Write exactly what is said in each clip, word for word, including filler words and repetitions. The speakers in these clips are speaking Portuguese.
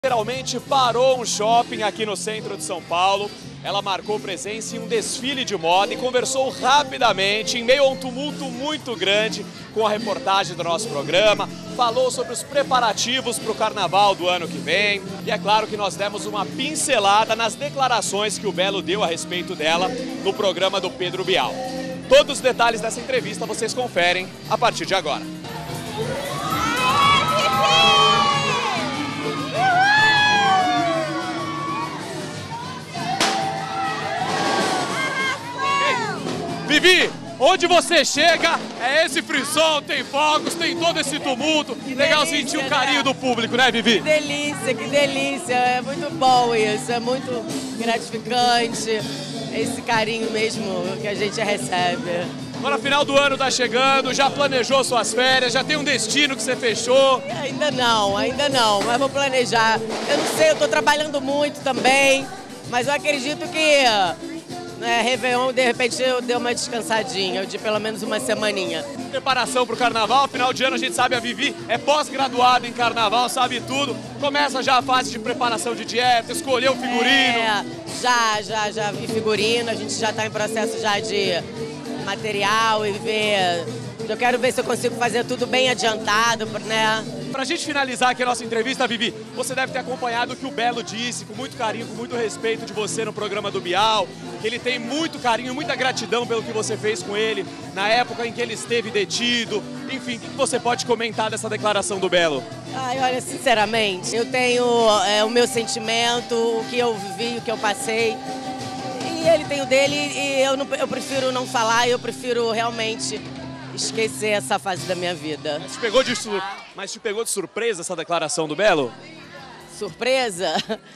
Literalmente parou um shopping aqui no centro de São Paulo. Ela marcou presença em um desfile de moda e conversou rapidamente, em meio a um tumulto muito grande, com a reportagem do nosso programa. Falou sobre os preparativos para o carnaval do ano que vem. E é claro que nós demos uma pincelada nas declarações que o Belo deu a respeito dela no programa do Pedro Bial. Todos os detalhes dessa entrevista vocês conferem a partir de agora. Vivi, onde você chega, é esse frisson, tem fogos, tem todo esse tumulto. Que legal delícia, sentir o carinho, né, do público, né, Vivi? Que delícia, que delícia. É muito bom isso, é muito gratificante. Esse carinho mesmo que a gente recebe. Agora, final do ano tá chegando, já planejou suas férias, já tem um destino que você fechou? Ainda não, ainda não, mas vou planejar. Eu não sei, eu tô trabalhando muito também, mas eu acredito que... É, Réveillon, de repente eu dei uma descansadinha, de pelo menos uma semaninha. Preparação para o carnaval, final de ano a gente sabe, a Vivi é pós-graduada em carnaval, sabe tudo. Começa já a fase de preparação de dieta, escolher o figurino. É, já, já, já vi figurino, a gente já está em processo já de material e ver... Eu quero ver se eu consigo fazer tudo bem adiantado, né? Pra gente finalizar aqui a nossa entrevista, Vivi, você deve ter acompanhado o que o Belo disse, com muito carinho, com muito respeito de você no programa do Bial, que ele tem muito carinho, muita gratidão pelo que você fez com ele na época em que ele esteve detido. Enfim, o que você pode comentar dessa declaração do Belo? Ai, olha, sinceramente, eu tenho é, o meu sentimento, o que eu vivi, o que eu passei. E ele tem o dele e eu, não, eu prefiro não falar, eu prefiro realmente... esquecer essa fase da minha vida. Mas te pegou de, sur... Mas te pegou de surpresa essa declaração do Belo? Surpresa?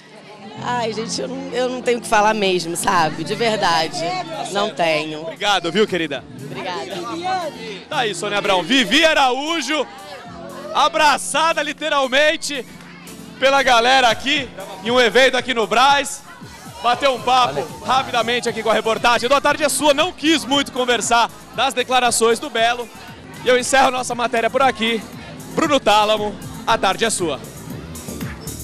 Ai, gente, eu não, eu não tenho o que falar mesmo, sabe? De verdade. Não tenho. Obrigado, viu, querida? Obrigada. Tá aí, Sônia Abrão. Vivi Araújo, abraçada literalmente pela galera aqui, em um evento aqui no Brás. Bateu um papo Valeu. rapidamente aqui com a reportagem. A tarde é sua, não quis muito conversar das declarações do Belo. E eu encerro nossa matéria por aqui. Bruno Tálamo, a tarde é sua.